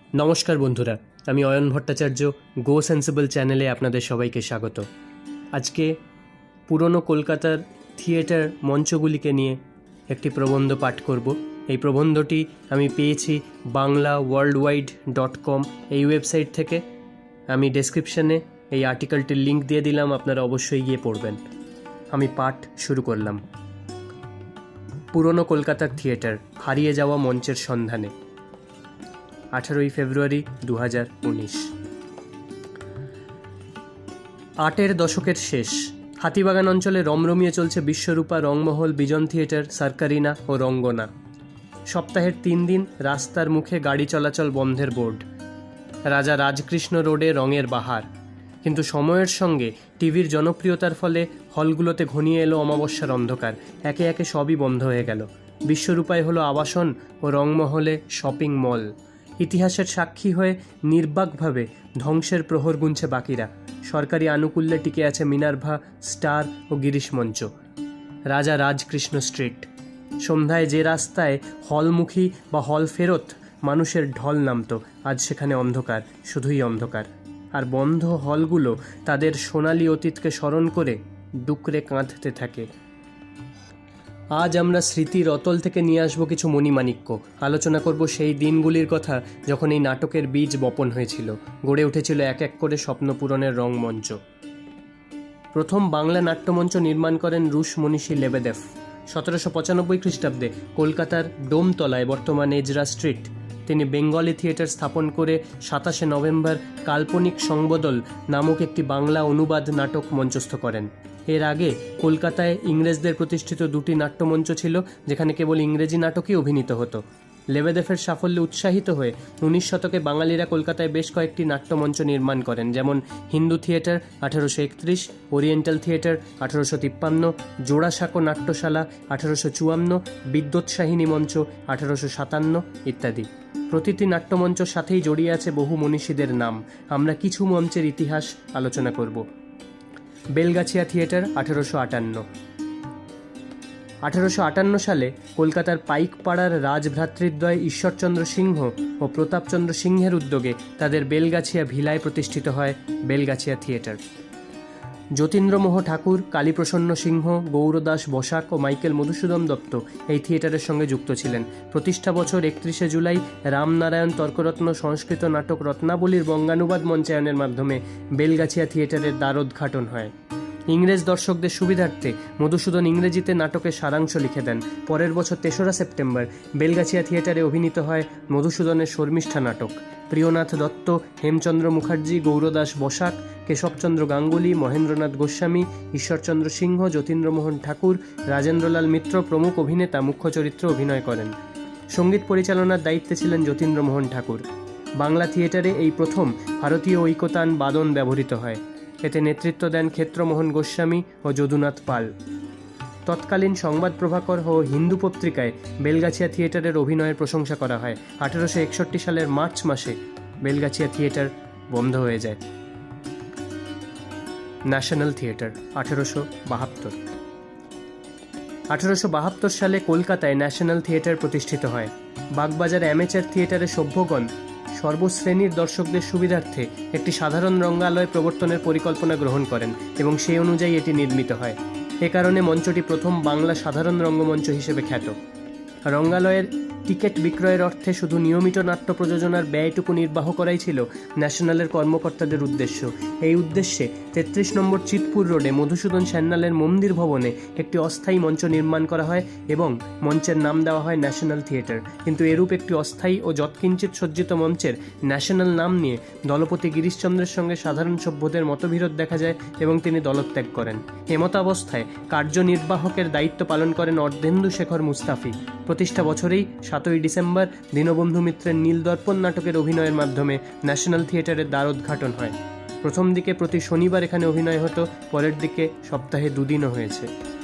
নমস্কার বন্ধুরা, আমি অয়ন ভট্টাচার্য গো সেন্সিবল চ্যানেলে আপনাদের সবাইকে স্বাগত। আজকে পুরনো কলকাতার থিয়েটার মঞ্চগুলিকে নিয়ে একটি প্রবন্ধ পাঠ করব। এই প্রবন্ধটি আমি পেয়েছি banglaworldwide.com এই ওয়েবসাইট থেকে। আমি ডেসক্রিপশনে এই আর্টিকেলটির লিঙ্ক দিয়ে দিলাম, আপনারা অবশ্যই গিয়ে পড়বেন। আমি পাঠ শুরু করলাম। পুরনো কলকাতার থিয়েটার, হারিয়ে যাওয়া মঞ্চের সন্ধানে। 18 ফেব্রুয়ারি 2019। 8-এর দশকের শেষ। হাতিবাগান অঞ্চলে রমরমিয়ে চলছে বিশ্বরূপা, রংমহল, বিজন থিয়েটার, সার্কারিনা ও রঙ্গনা। সপ্তাহের 3 দিন রাস্তার মুখে গাড়ি চলাচল বন্ধের বোর্ড। রাজা রাজকৃষ্ণ রোডে রঙের বাহার। কিন্তু সময়ের সঙ্গে টিভির জনপ্রিয়তার ফলে হলগুলোতে ঘনিয়ে এলো অমাবস্যার অন্ধকার। একে একে সবই বন্ধ হয়ে গেল। বিশ্বরূপায় হলো আবাসন ও রংমহলে শপিং মল। ইতিহাসের সাক্ষী হয়ে নির্বাকভাবে ধ্বংসের প্রহর গুনছে বাকিরা। সরকারি আনুকূল্যে টিকে আছে মিনার্ভা, স্টার ও গিরিশ মঞ্চ। রাজা রাজকৃষ্ণ স্ট্রিট। সন্ধ্যায় যে রাস্তায় হলমুখী বা হল ফেরত মানুষের ঢল নামত, আজ সেখানে অন্ধকার, শুধুই অন্ধকার। আর বন্ধ হলগুলো তাদের সোনালী অতীতকে স্মরণ করে ডুকরে কাঁদতে থাকে। আজ আমরা স্মৃতির অতল থেকে নিয়ে আসবো কিছু মণিমাণিক্য। আলোচনা করব সেই দিনগুলির কথা যখন এই নাটকের বীজ বপন হয়েছিল, গড়ে উঠেছিল এক এক করে স্বপ্ন পূরণের রংমঞ্চ। প্রথম বাংলা নাট্যমঞ্চ নির্মাণ করেন রুশ মনীষী লেবেদেভ 1795 খ্রিস্টাব্দে কলকাতার ডোমতলায়, বর্তমান এজরা স্ট্রিট। তিনি বেঙ্গলি থিয়েটার স্থাপন করে 27 নভেম্বর কাল্পনিক সংবদল নামক একটি বাংলা অনুবাদ নাটক মঞ্চস্থ করেন। এর আগে কলকাতায় ইংরেজদের প্রতিষ্ঠিত 2টি নাট্যমঞ্চ ছিল, যেখানে কেবল ইংরেজি নাটকই অভিনীত হতো। লেবেদেভের সাফল্যে উৎসাহিত হয়ে 19 শতকে বাঙালিরা কলকাতায় বেশ কয়েকটি নাট্যমঞ্চ নির্মাণ করেন, যেমন Hindu Theatre 1831, Oriental Theatre 1853, Jorasanko নাট্যশালা 1854, বিদ্যোৎসাহিনী মঞ্চ 1857 ইত্যাদি। প্রতিটি নাট্যমঞ্চের সাথেই জড়িয়ে আছে বহু মনীষীদের নাম। আমরা কিছু মঞ্চের ইতিহাস আলোচনা করব। বেলগাছিয়া থিয়েটার 1858। 1858 সালে কলকাতার পাইকপাড়ার রাজভ্রাতৃদ্বয় ঈশ্বরচন্দ্র সিংহ ও প্রতাপচন্দ্র সিংহের উদ্যোগে তাদের বেলগাছিয়া ভিলায় প্রতিষ্ঠিত হয় বেলগাছিয়া থিয়েটার। যতীন্দ্রমোহ ঠাকুর, কালীপ্রসন্ন সিংহ, গৌরদাস বসাক ও মাইকেল মধুসূদন দত্ত এই থিয়েটারের সঙ্গে যুক্ত ছিলেন। প্রতিষ্ঠা বছর 31 জুলাই রামনারায়ণ তর্করত্ন সংস্কৃত নাটক রত্নাবলীর বঙ্গানুবাদ মঞ্চায়নের মাধ্যমে বেলগাছিয়া থিয়েটারের দ্বারোদ্ঘাটন হয়। ইংরেজ দর্শকদের সুবিধার্থে মধুসূদন ইংরেজিতে নাটকের সারাংশ লিখে দেন। পরের বছর 3রা সেপ্টেম্বর বেলগাছিয়া থিয়েটারে অভিনীত হয় মধুসূদনের শর্মিষ্ঠা নাটক। প্রিয়নাথ দত্ত, হেমচন্দ্র মুখার্জি, গৌরদাস বসাক, কেশবচন্দ্র গাঙ্গুলি, মহেন্দ্রনাথ গোস্বামী, ঈশ্বরচন্দ্র সিংহ, যতীন্দ্রমোহন ঠাকুর, রাজেন্দ্রলাল মিত্র প্রমুখ অভিনেতা মুখ্য চরিত্রে অভিনয় করেন। সঙ্গীত পরিচালনার দায়িত্বে ছিলেন যতীন্দ্রমোহন ঠাকুর। বাংলা থিয়েটারে এই প্রথম ভারতীয় ঐকতান বাদন ব্যবহৃত হয়। এতে নেতৃত্ব দেন ক্ষেত্রমোহন গোস্বামী ও যদুনাথ পাল। তৎকালীন সংবাদ প্রভাকর ও হিন্দু পত্রিকায় বেলগাছিয়া থিয়েটারের অভিনয়ের প্রশংসা করা হয়। 1861 সালের মার্চ মাসে বেলগাছিয়া থিয়েটার বন্ধ হয়ে যায়। National theatre 1872। 1872 সালে কলকাতায় ন্যাশনাল থিয়েটার প্রতিষ্ঠিত হয়। বাগবাজার অ্যামেচার থিয়েটারের সভ্যগণ সর্বশ্রেণীর দর্শকদের সুবিধার্থে একটি সাধারণ রঙ্গালয় প্রবর্তনের পরিকল্পনা গ্রহণ করেন এবং সেই অনুযায়ী এটি নির্মিত হয়। এ কারণে মঞ্চটি প্রথম বাংলা সাধারণ রঙ্গমঞ্চ হিসেবে খ্যাত। রঙ্গালয়ের টিকিট বিক্রয়ের অর্থে শুধু নিয়মিত নাট্য প্রযোজনার ব্যয়টুকু নির্বাহ করাই ছিল ন্যাশনালের কর্মকর্তাদের উদ্দেশ্য। এই উদ্দেশ্যে 33 নম্বর চিতপুর রোডে মধুসূদন সান্যালের মন্দির ভবনে একটি অস্থায়ী মঞ্চ নির্মাণ করা হয় এবং মঞ্চের নাম দেওয়া হয় ন্যাশনাল থিয়েটার। কিন্তু এরূপ একটি অস্থায়ী ও যৎকিঞ্চিৎ সজ্জিত মঞ্চের ন্যাশনাল নাম নিয়ে দলপতি গিরিশচন্দ্রের সঙ্গে সাধারণ সভ্যদের মতবিরোধ দেখা যায় এবং তিনি দলত্যাগ করেন। এমতাবস্থায় কার্যনির্বাহকের দায়িত্ব পালন করেন অর্ধেন্দু শেখর মুস্তাফি। প্রতিষ্ঠা বছরেই 7 ডিসেম্বর দীনবন্ধু মিত্রের নীলদর্পণ নাটকের অভিনয়ের মাধ্যমে ন্যাশনাল থিয়েটারের দ্বারোদ্ঘাটন হয়। প্রথম দিকে প্রতি শনিবার এখানে অভিনয় হতো, পরের দিকে সপ্তাহে 2 দিনও হয়েছে।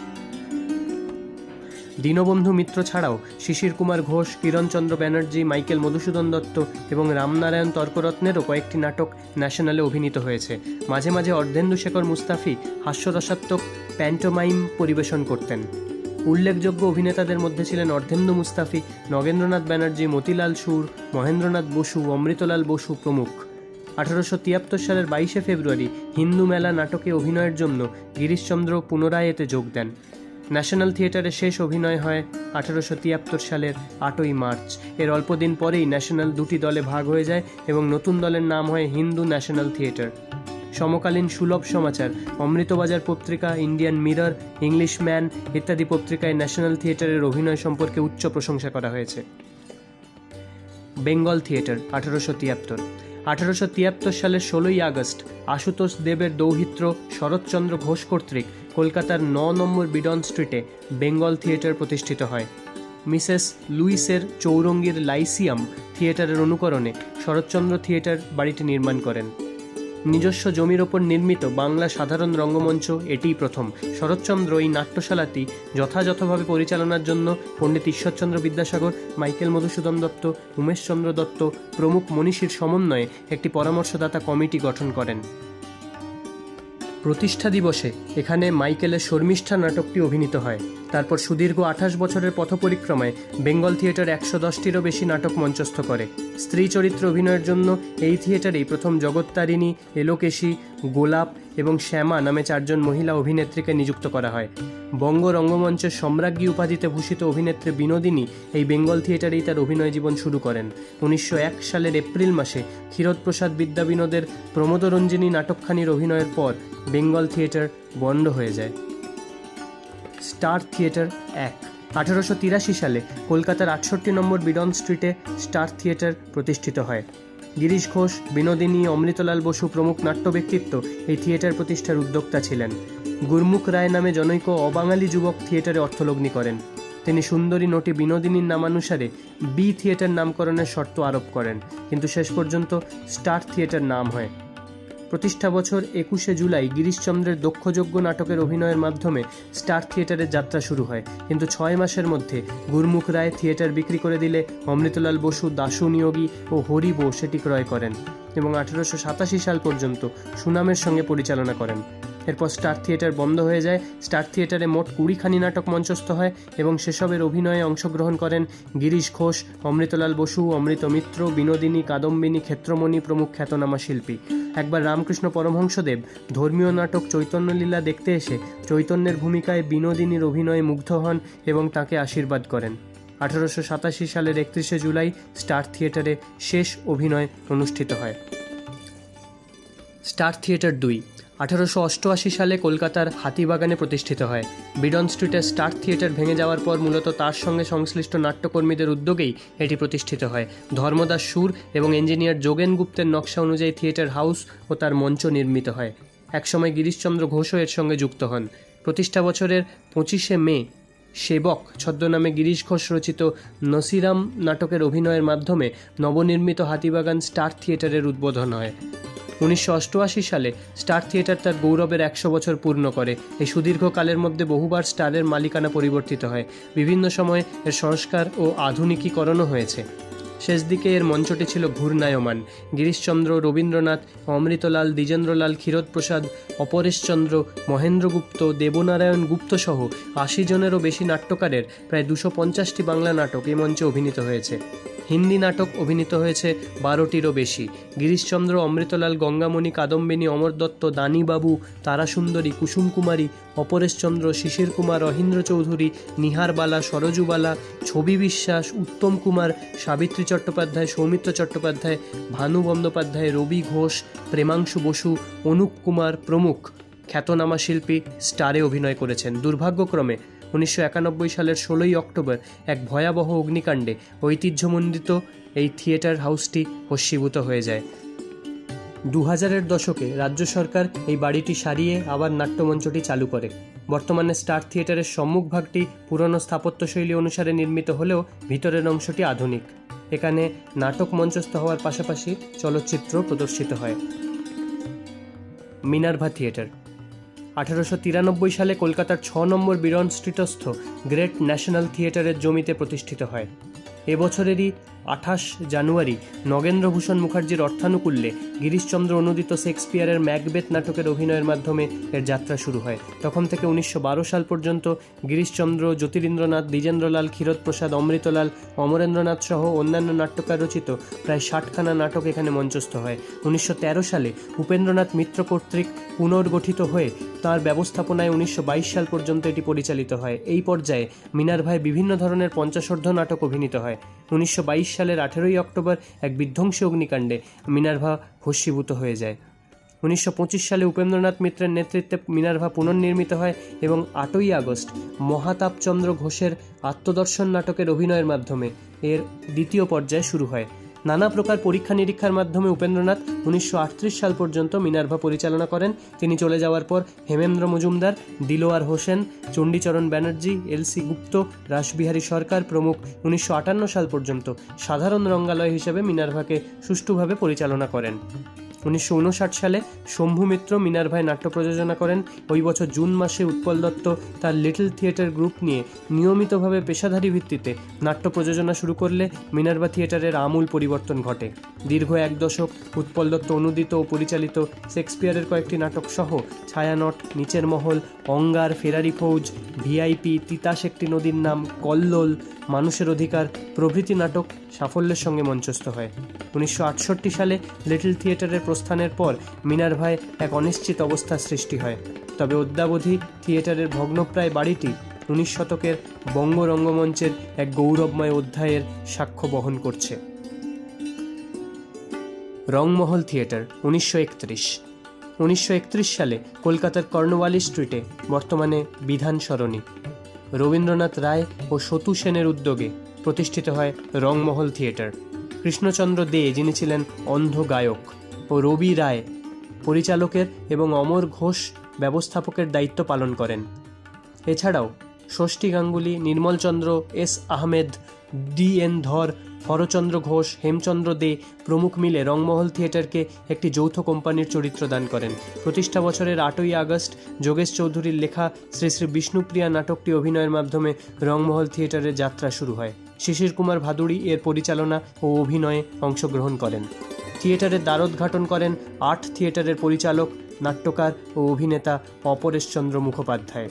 দীনবন্ধু মিত্র ছাড়াও শিশির কুমার ঘোষ, কিরণচন্দ্র ব্যানার্জি, মাইকেল মধুসূদন দত্ত এবং রামনারায়ণ তর্করত্নেরও কয়েকটি নাটক ন্যাশনালে অভিনীত হয়েছে। মাঝে মাঝে অর্ধেন্দু শেখর মুস্তাফি হাস্যরসাত্মক প্যান্টোমাইম পরিবেশন করতেন। উল্লেখযোগ্য অভিনেতাদের মধ্যে ছিলেন অর্ধেন্দু মুস্তাফি, নগেন্দ্রনাথ ব্যানার্জি, মতিলাল সুর, মহেন্দ্রনাথ বসু, অমৃতলাল বসু প্রমুখ। 1873 সালের 22শে ফেব্রুয়ারি হিন্দু মেলা নাটকে অভিনয়ের জন্য গিরিশচন্দ্র পুনরায় এতে যোগ দেন। ন্যাশনাল থিয়েটারে শেষ অভিনয় হয় 1873 সালের 8ই মার্চ। এর অল্পদিন পরেই ন্যাশনাল দুটি দলে ভাগ হয়ে যায় এবং নতুন দলের নাম হয় হিন্দু ন্যাশনাল থিয়েটার। সমকালীন সুলভ সমাচার, অমৃতবাজার পত্রিকা, ইন্ডিয়ান মিরর, ইংলিশম্যান ইত্যাদি পত্রিকায় ন্যাশনাল থিয়েটারের অভিনয় সম্পর্কে উচ্চ প্রশংসা করা হয়েছে। বেঙ্গল থিয়েটার 1873 সালের 16ই আগস্ট আশুতোষ দেবের দৌহিত্র শরৎচন্দ্র ঘোষ কর্তৃক কলকাতার 9 নম্বর বিডন স্ট্রিটে বেঙ্গল থিয়েটার প্রতিষ্ঠিত হয়। মিসেস লুইসের চৌরঙ্গীর লাইসিয়াম থিয়েটারের অনুকরণে শরৎচন্দ্র থিয়েটার বাড়িটি নির্মাণ করেন। নিজস্ব জমির ওপর নির্মিত বাংলা সাধারণ রঙ্গমঞ্চ এটিই প্রথম। শরৎচন্দ্র এই নাট্যশালাটি যথাযথভাবে পরিচালনার জন্য পণ্ডিত ঈশ্বরচন্দ্র বিদ্যাসাগর, মাইকেল মধুসূদন দত্ত, উমেশচন্দ্র দত্ত প্রমুখ মনীষীর সমন্বয়ে একটি পরামর্শদাতা কমিটি গঠন করেন। প্রতিষ্ঠা দিবসে এখানে মাইকেলের শর্মিষ্ঠা নাটকটি অভিনীত হয়। তারপর সুদীর্ঘ 28 বছরের পথপরিক্রমায় বেঙ্গল থিয়েটার 110টিরও বেশি নাটক মঞ্চস্থ করে। স্ত্রী চরিত্রে অভিনয়ের জন্য এই থিয়েটারেই প্রথম জগত্তারিণী, এলোকেশী, গোলাপ এবং শ্যামা নামে 4 জন মহিলা অভিনেত্রীকে নিযুক্ত করা হয়। বঙ্গ রঙ্গমঞ্চের সম্রাজ্ঞী উপাধিতে ভূষিত অভিনেত্রী বিনোদিনী এই বেঙ্গল থিয়েটারেই তার অভিনয় জীবন শুরু করেন। 1901 সালের এপ্রিল মাসে ক্ষীরোদপ্রসাদ বিদ্যাবিনোদের প্রমোদরঞ্জিনী নাটকখানির অভিনয়ের পর বেঙ্গল থিয়েটার বন্ধ হয়ে যায়। স্টার থিয়েটার 1 1883 সালে কলকাতার 68 নম্বর বিডন স্ট্রিটে স্টার থিয়েটার প্রতিষ্ঠিত হয়। গিরিশ ঘোষ, বিনোদিনী, অমৃতলাল বসু প্রমুখ নাট্য ব্যক্তিত্ব এই থিয়েটার প্রতিষ্ঠার উদ্যোক্তা ছিলেন। গুরমুখ রায় নামে জনৈক অবাঙালি যুবক থিয়েটারে অর্থলগ্নি করেন। তিনি সুন্দরী নটি বিনোদিনীর নামানুসারে বি থিয়েটার নামকরণের শর্ত আরোপ করেন, কিন্তু শেষ পর্যন্ত স্টার থিয়েটার নাম হয়। প্রতিষ্ঠা বছর 21শে জুলাই গিরিশচন্দ্রের দক্ষযজ্ঞ নাটকের অভিনয়ের মাধ্যমে স্টার থিয়েটারের যাত্রা শুরু হয়, কিন্তু 6 মাসের মধ্যে গুরমুখ রায় থিয়েটার বিক্রি করে দিলে অমৃতলাল বসু, দাশু নিয়োগী ও হরিবো সেটি ক্রয় করেন এবং 1887 সাল পর্যন্ত সুনামের সঙ্গে পরিচালনা করেন। এরপর স্টার থিয়েটার বন্ধ হয়ে যায়। স্টার থিয়েটারে মোট 20খানি নাটক মঞ্চস্থ হয় এবং সেসবের অভিনয়ে অংশগ্রহণ করেন গিরিশ ঘোষ, অমৃতলাল বসু, অমৃত মিত্র, বিনোদিনী, কাদম্বিনী, ক্ষেত্রমণি প্রমুখ খ্যাতনামা শিল্পী। একবার রামকৃষ্ণ পরমহংসদেব ধর্মীয় নাটক চৈতন্যলীলা দেখতে এসে চৈতন্যের ভূমিকায় বিনোদিনীর অভিনয়ে মুগ্ধ হন এবং তাকে আশীর্বাদ করেন। 1887 সালের 31শে জুলাই স্টার থিয়েটারে শেষ অভিনয় অনুষ্ঠিত হয়। স্টার থিয়েটার 2 1888 সালে কলকাতার হাতিবাগানে প্রতিষ্ঠিত হয়। বিডন স্ট্রিটের স্টার থিয়েটার ভেঙে যাওয়ার পর মূলত তার সঙ্গে সংশ্লিষ্ট নাট্যকর্মীদের উদ্যোগেই এটি প্রতিষ্ঠিত হয়। ধর্মদাস সুর এবং ইঞ্জিনিয়ার যোগেন গুপ্তের নকশা অনুযায়ী থিয়েটার হাউস ও তার মঞ্চ নির্মিত হয়। একসময় গিরিশচন্দ্র ঘোষও এর সঙ্গে যুক্ত হন। প্রতিষ্ঠা বছরের 25শে মে সেবক ছদ্মনামে গিরিশ ঘোষ রচিত নসিরাম নাটকের অভিনয়ের মাধ্যমে নবনির্মিত হাতিবাগান স্টার থিয়েটারের উদ্বোধন হয়। 1988 সালে স্টার থিয়েটার তার গৌরবের 100 বছর পূর্ণ করে। এই সুদীর্ঘকালের মধ্যে বহুবার স্টারের মালিকানা পরিবর্তিত হয়। বিভিন্ন সময়ে এর সংস্কার ও আধুনিকীকরণও হয়েছে। শেষ দিকে এর মঞ্চটি ছিল ঘূর্ণায়মান। গিরিশচন্দ্র, রবীন্দ্রনাথ, অমৃতলাল, দ্বিজেন্দ্রলাল, ক্ষীরোদপ্রসাদ, অপরেশচন্দ্র, মহেন্দ্রগুপ্ত, দেবনারায়ণ গুপ্ত সহ 80 জনেরও বেশি নাট্যকারের প্রায় 250টি বাংলা নাটক এই মঞ্চে অভিনীত হয়েছে। হিন্দি নাটক অভিনীত হয়েছে 12টিরও বেশি। গিরিশচন্দ্র, অমৃতলাল, গঙ্গামণি, কাদম্বিনী, অমর দত্ত, দানীবাবু, তারাসুন্দরী, কুসুম কুমারী, অপরেশচন্দ্র, শিশির কুমার, অহিন্দ্র চৌধুরী, নিহারবালা, সরজুবালা, ছবি বিশ্বাস, উত্তম কুমার, সাবিত্রী চট্টোপাধ্যায়, সৌমিত্র চট্টোপাধ্যায়, ভানু বন্দ্যোপাধ্যায়, রবি ঘোষ, প্রেমাংশু বসু, অনুপ কুমার প্রমুখ খ্যাতনামা শিল্পী স্টারে অভিনয় করেছেন। দুর্ভাগ্যক্রমে 1991 সালের 16ই অক্টোবর এক ভয়াবহ অগ্নিকাণ্ডে ঐতিহ্যমণ্ডিত এই থিয়েটার হাউসটি ভস্মীভূত হয়ে যায়। 2000-এর দশকে রাজ্য সরকার এই বাড়িটি সারিয়ে আবার নাট্যমঞ্চটি চালু করে। বর্তমানে স্টার থিয়েটারের সম্মুখভাগটি পুরনো স্থাপত্যশৈলী অনুসারে নির্মিত হলেও ভিতরের অংশটি আধুনিক। এখানে নাটক মঞ্চস্থ হওয়ার পাশাপাশি চলচ্চিত্র প্রদর্শিত হয়। মিনার্ভা থিয়েটার 1893 সালে কলকাতার 6 নম্বর বিডন স্ট্রিটস্থ গ্রেট ন্যাশনাল থিয়েটারের জমিতে প্রতিষ্ঠিত হয়। এবছরেরই 28 জানুয়ারি নগেন্দ্রভূষণ মুখার্জির অর্থানুকূল্যে গিরিশচন্দ্র অনুদিত শেক্সপিয়ারের ম্যাকবেথ নাটকের অভিনয়ের মাধ্যমে এর যাত্রা শুরু হয়। তখন থেকে 1912 সাল পর্যন্ত গিরিশচন্দ্র, জ্যোতিরিন্দ্রনাথ, দ্বিজেন্দ্রলাল, ক্ষীরোদপ্রসাদ, অমৃতলাল, অমরেন্দ্রনাথ সহ অন্যান্য নাট্যকার রচিত প্রায় 60খানা নাটক এখানে মঞ্চস্থ হয়। 1913 সালে উপেন্দ্রনাথ মিত্র কর্তৃক পুনর্গঠিত হয়ে তার ব্যবস্থাপনায় 1922 সাল পর্যন্ত এটি পরিচালিত হয়। এই পর্যায়ে মিনার্ভায় বিভিন্ন ধরনের পঞ্চাশোর্ধ্ব নাটক অভিনীত হয়। 1922 সালের 18 অক্টোবর এক বিধ্বংসী অগ্নিকাণ্ডে মিনার্ভা ভস্মীভূত হয়ে যায়। 1925 সালে উপেন্দ্রনাথ মিত্রের নেতৃত্বে মিনার্ভা পুনর্নির্মিত হয় এবং 8ই আগস্ট মহাতাপচন্দ্র ঘোষের আত্মদর্শন নাটকের অভিনয়ের মাধ্যমে এর দ্বিতীয় পর্যায় শুরু হয়। নানা প্রকার পরীক্ষা নিরীক্ষার মাধ্যমে উপেন্দ্রনাথ 1938 সাল পর্যন্ত মিনার্ভা পরিচালনা করেন। তিনি চলে যাওয়ার পর হেমেন্দ্র মজুমদার, দিলোয়ার হোসেন, চণ্ডীচরণ ব্যানার্জি, এল.সি. গুপ্ত, রাসবিহারী সরকার প্রমুখ 1958 সাল পর্যন্ত সাধারণ রঙ্গালয় হিসেবে মিনার্ভাকে সুষ্ঠুভাবে পরিচালনা করেন। 1959 সালে শম্ভু মিত্র মিনার্ভায় নাট্য প্রযোজনা করেন। ওই বছর জুন মাসে উৎপল দত্ত তার লিটল থিয়েটার গ্রুপ নিয়ে নিয়মিতভাবে পেশাদারী ভিত্তিতে নাট্য প্রযোজনা শুরু করলে মিনার্ভা থিয়েটারের আমূল পরিবর্তন ঘটে। দীর্ঘ এক দশক উৎপল দত্ত অনুদিত ও পরিচালিত শেক্সপিয়ারের কয়েকটি নাটক সহ ছায়ানট, নিচের মহল, অঙ্গার, ফেরারি ফৌজ, ভিআইপি, তিতাস একটি নদীর নাম, কল্লোল, মানুষের অধিকার প্রভৃতি নাটক সাফল্যের সঙ্গে মঞ্চস্থ হয়। 1968 সালে লিটল থিয়েটারের প্রস্থানের পর মিনার্ভায় এক অনিশ্চিত অবস্থার সৃষ্টি হয়। তবে অদ্যাবধি থিয়েটারের ভগ্নপ্রায় বাড়িটি 19 শতকের বঙ্গ রঙ্গমঞ্চের এক গৌরবময় অধ্যায়ের সাক্ষ্য বহন করছে। রংমহল থিয়েটার 1931 সালে কলকাতার কর্নওয়ালিস স্ট্রিটে, বর্তমানে বিধান সরণি, রবীন্দ্রনাথ রায় ও সতু সেনের উদ্যোগে প্রতিষ্ঠিত হয় রংমহল থিয়েটার। কৃষ্ণচন্দ্র দে, যিনি ছিলেন অন্ধ গায়ক, ও রবি রায় পরিচালকের এবং অমর ঘোষ ব্যবস্থাপকের দায়িত্ব পালন করেন। এছাড়াও ষষ্ঠী গাঙ্গুলি, নির্মলচন্দ্র, এস আহমেদ, ডি.এন. ধর, হরচন্দ্র ঘোষ, হেমচন্দ্র দে প্রমুখ মিলে রংমহল থিয়েটারকে একটি যৌথ কোম্পানির চরিত্র দান করেন। প্রতিষ্ঠা বছরের 8ই আগস্ট যোগেশ চৌধুরীর লেখা শ্রী শ্রী বিষ্ণুপ্রিয়া নাটকটি অভিনয়ের মাধ্যমে রংমহল থিয়েটারের যাত্রা শুরু হয়। শিশির কুমার ভাদুড়ী এর পরিচালনা ও অভিনয়ে অংশগ্রহণ করেন। থিয়েটারের দ্বারোদ্ঘাটন করেন আর্ট থিয়েটারের পরিচালক, নাট্যকার ও অভিনেতা অপরেশচন্দ্র মুখোপাধ্যায়।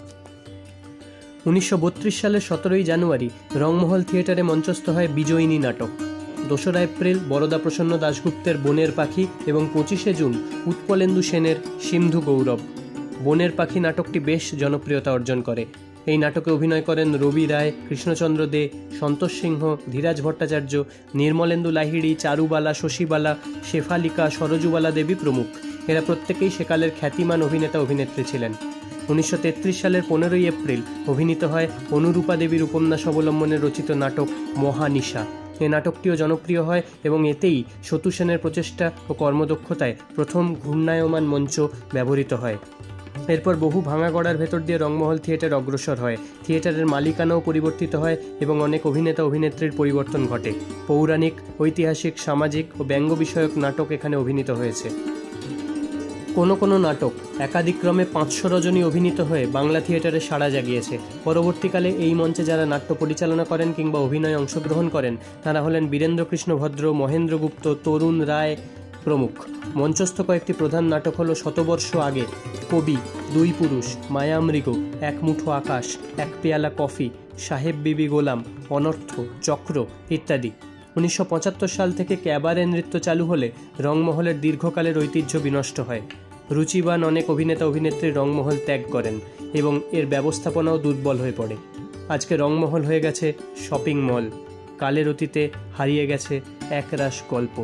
1932 সালের 17ই জানুয়ারি রংমহল থিয়েটারে মঞ্চস্থ হয় বিজয়িনী নাটক। 2রা এপ্রিল বরদাপ্রসন্ন দাশগুপ্তের বনের পাখি এবং 25শে জুন উৎপলেন্দু সেনের সিন্ধু গৌরব। বনের পাখি নাটকটি বেশ জনপ্রিয়তা অর্জন করে। এই নাটকে অভিনয় করেন রবি রায়, কৃষ্ণচন্দ্র দে, সন্তোষ সিংহ, ধীরাজ ভট্টাচার্য, নির্মলেন্দু লাহিড়ী, চারুবালা, শশীবালা, শেফালিকা, সরজুবালা দেবী প্রমুখ। এরা প্রত্যেকেই সেকালের খ্যাতিমান অভিনেতা অভিনেত্রী ছিলেন। 1933 সালের 15ই এপ্রিল অভিনীত হয় অনুরূপা দেবীর উপন্যাস অবলম্বনে রচিত নাটক মহানিশা। এই নাটকটিও জনপ্রিয় হয় এবং এতেই সতু সেনের প্রচেষ্টা ও কর্মদক্ষতায় প্রথম ঘূর্ণায়মান মঞ্চ ব্যবহৃত হয়। এরপর বহু ভাঙা গড়ার ভেতর দিয়ে রংমহল থিয়েটার অগ্রসর হয়। থিয়েটারের মালিকানাও পরিবর্তিত হয় এবং অনেক অভিনেতা অভিনেত্রীর পরিবর্তন ঘটে। পৌরাণিক, ঐতিহাসিক, সামাজিক ও ব্যঙ্গ বিষয়ক নাটক এখানে অভিনীত হয়েছে। কোনো নাটক একাদিক্রমে 500 রজনী অভিনীত হয়ে বাংলা থিয়েটারে সাড়া জাগিয়েছে। পরবর্তীকালে এই মঞ্চে যারা নাট্য পরিচালনা করেন কিংবা অভিনয়ে অংশগ্রহণ করেন তারা হলেন বীরেন্দ্রকৃষ্ণ ভদ্র, মহেন্দ্র গুপ্ত, তরুণ রায় প্রমুখ। মঞ্চস্থ কয়েকটি প্রধান নাটক হল শতবর্ষ আগে, কবি, দুই পুরুষ, মায়ামৃগ, এক মুঠো আকাশ, এক পেয়ালা কফি, সাহেব বিবি গোলাম, অনর্থ, চক্র ইত্যাদি। 1975 সাল থেকে ক্যাবারে নৃত্য চালু হলে রংমহলের দীর্ঘকালের ঐতিহ্য বিনষ্ট হয়। রুচিবান অনেক অভিনেতা অভিনেত্রী রংমহল ত্যাগ করেন এবং এর ব্যবস্থাপনাও দুর্বল হয়ে পড়ে। আজকে রংমহল হয়ে গেছে শপিং মল। কালের অতীতে হারিয়ে গেছে একরাশ গল্প।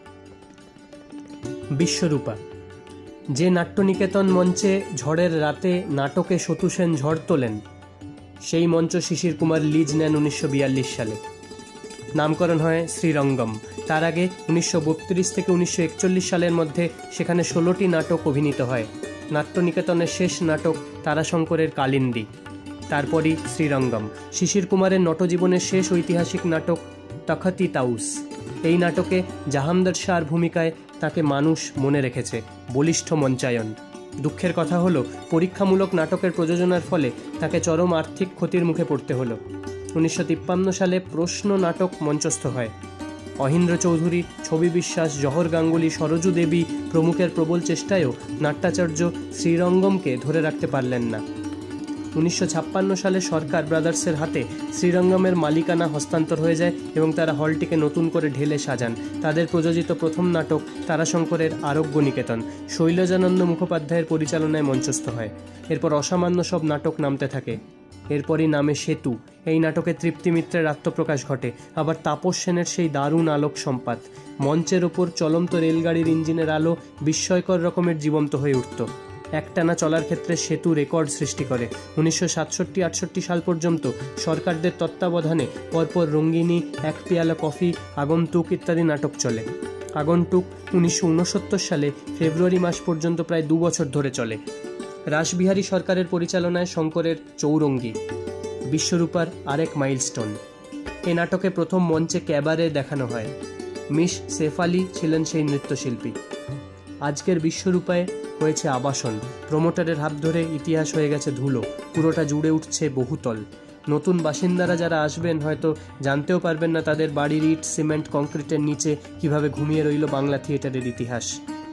বিশ্বরূপা, যে নাট্যনিকেতন মঞ্চে ঝড়ের রাতে নাটকে সতু সেন ঝড় তোলেন, সেই মঞ্চ শিশির কুমার লিজ নেন 1942 সালে। নামকরণ হয় শ্রীরঙ্গম। তার আগে 1932 থেকে 1941 সালের মধ্যে সেখানে 16টি নাটক অভিনীত হয়। নাট্যনিকেতনের শেষ নাটক তারাশঙ্করের কালিন্দী, তারপরই শ্রীরঙ্গম। শিশির কুমারের নটজীবনের শেষ ঐতিহাসিক নাটক তখতি তাউস। এই নাটকে জাহামদার শাহর ভূমিকায় তাকে মানুষ মনে রেখেছে। বলিষ্ঠ মঞ্চায়ন। দুঃখের কথা হলো পরীক্ষামূলক নাটকের প্রযোজনার ফলে তাকে চরম আর্থিক ক্ষতির মুখে পড়তে হলো। 1953 সালে প্রশ্ন নাটক মঞ্চস্থ হয়। অহিন্দ্র চৌধুরী, ছবি বিশ্বাস, জহর গাঙ্গুলি, সরজু দেবী প্রমুখের প্রবল চেষ্টায়ও নাট্যাচার্য শ্রীরঙ্গমকে ধরে রাখতে পারলেন না। 1956 সালে সরকার ব্রাদার্সের হাতে শ্রীরঙ্গমের মালিকানা হস্তান্তর হয়ে যায় এবং তারা হলটিকে নতুন করে ঢেলে সাজান। তাদের প্রযোজিত প্রথম নাটক তারাশঙ্করের আরোগ্য নিকেতন শৈলজানন্দ মুখোপাধ্যায়ের পরিচালনায় মঞ্চস্থ হয়। এরপর অসামান্য সব নাটক নামতে থাকে। এরপরই নামে সেতু। এই নাটকে তৃপ্তি মিত্রের আত্মপ্রকাশ ঘটে। আবার তাপস সেনের সেই দারুণ আলোক সম্পাত। মঞ্চের ওপর চলন্ত রেলগাড়ির ইঞ্জিনের আলো বিস্ময়কর রকমের জীবন্ত হয়ে উঠত। একটানা চলার ক্ষেত্রে সেতু রেকর্ড সৃষ্টি করে। 1967-68 সাল পর্যন্ত সরকারদের তত্ত্বাবধানে পরপর রঙ্গিনী, এক পেয়ালা কফি, আগন্তুক ইত্যাদি নাটক চলে। আগন্তুক 1969 সালে ফেব্রুয়ারি মাস পর্যন্ত প্রায় 2 বছর ধরে চলে। রাসবিহারী সরকারের পরিচালনায় শঙ্করের চৌরঙ্গী বিশ্বরূপার আরেক মাইলস্টোন। এই নাটকে প্রথম মঞ্চে ক্যাবারে দেখানো হয়। মিস শেফালি ছিলেন সেই নৃত্যশিল্পী। আজকের বিশ্বরূপায় হয়েছে আবাসন। প্রমোটারের হাত ধরে ইতিহাস হয়ে গেছে ধুলো। পুরোটা জুড়ে উঠছে বহুতল। নতুন বাসিন্দারা যারা আসবেন হয়তো জানতেও পারবেন না তাদের বাড়ির ইট, সিমেন্ট, কংক্রিটের নিচে কিভাবে ঘুমিয়ে রইল বাংলা থিয়েটারের ইতিহাস।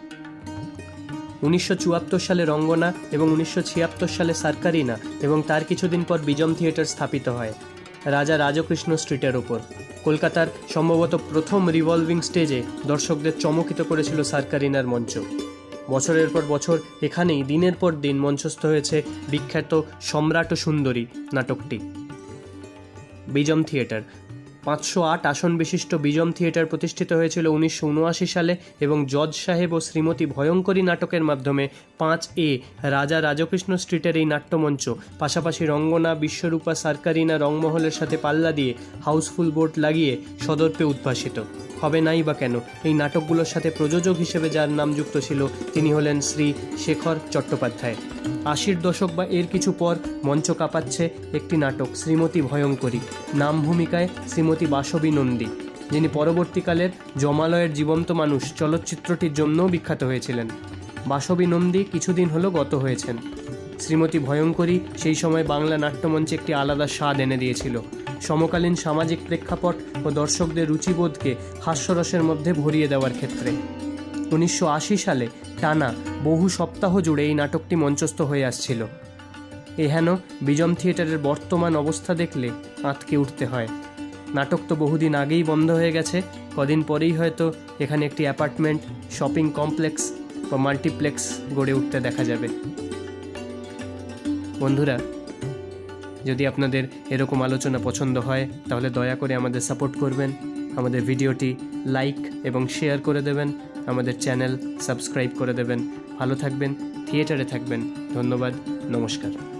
1974 সালে রঙ্গনা এবং 1976 সালে সার্কারিনা এবং তার কিছুদিন পর বিজম থিয়েটার স্থাপিত হয় রাজা রাজকৃষ্ণ স্ট্রিটের ওপর। কলকাতার সম্ভবত প্রথম রিভলভিং স্টেজে দর্শকদের চমকিত করেছিল সার্কারিনার মঞ্চ। বছরের পর বছর এখানেই দিনের পর দিন মঞ্চস্থ হয়েছে বিখ্যাত সম্রাট ও সুন্দরী নাটকটি। বিজম থিয়েটার 508 আসন বিশিষ্ট বিজম থিয়েটার প্রতিষ্ঠিত হয়েছিল 1979 সালে এবং জজ সাহেব ও শ্রীমতী ভয়ঙ্করী নাটকের মাধ্যমে 5A রাজা রাজকৃষ্ণ স্ট্রিটের এই নাট্যমঞ্চ পাশাপাশি রঙ্গনা, বিশ্বরূপা, সার্কারিনা, রংমহলের সাথে পাল্লা দিয়ে হাউসফুল বোর্ড লাগিয়ে সদর্পে উদ্ভাসিত হবে নাই বা কেন। এই নাটকগুলোর সাথে প্রযোজক হিসেবে যার নাম যুক্ত ছিল তিনি হলেন শ্রী শেখর চট্টোপাধ্যায়। 80-র দশক বা এর কিছু পর মঞ্চ কাঁপাচ্ছে একটি নাটক শ্রীমতী ভয়ঙ্করী। নাম ভূমিকায় শ্রীমতী বাসবী নন্দী, যিনি পরবর্তীকালের জমালয়ের জীবন্ত মানুষ চলচ্চিত্রটির জন্যও বিখ্যাত হয়েছিলেন। বাসবী নন্দী কিছুদিন হলো গত হয়েছেন। শ্রীমতী ভয়ঙ্করী সেই সময় বাংলা নাট্যমঞ্চে একটি আলাদা স্বাদ এনে দিয়েছিল, সমকালীন সামাজিক প্রেক্ষাপট ও দর্শকদের রুচিবোধকে হাস্যরসের মধ্যে ভরিয়ে দেওয়ার ক্ষেত্রে। 1980 সালে টানা বহু সপ্তাহ জুড়ে এই নাটকটি মঞ্চস্থ হয়ে আসছিল। এহেন বিজম থিয়েটারের বর্তমান অবস্থা দেখলে আঁতকে উঠতে হয়। নাটক তো বহুদিন আগেই বন্ধ হয়ে গেছে, কদিন পরেই হয়তো এখানে একটি অ্যাপার্টমেন্ট, শপিং কমপ্লেক্স বা মাল্টিপ্লেক্স গড়ে উঠতে দেখা যাবে। বন্ধুরা, যদি আপনাদের এরকম আলোচনা পছন্দ হয় তাহলে দয়া করে আমাদের সাপোর্ট করবেন, আমাদের ভিডিওটি লাইক এবং শেয়ার করে দেবেন, আমাদের চ্যানেল সাবস্ক্রাইব করে দেবেন। ভালো থাকবেন, থিয়েটারে থাকবেন। ধন্যবাদ, নমস্কার।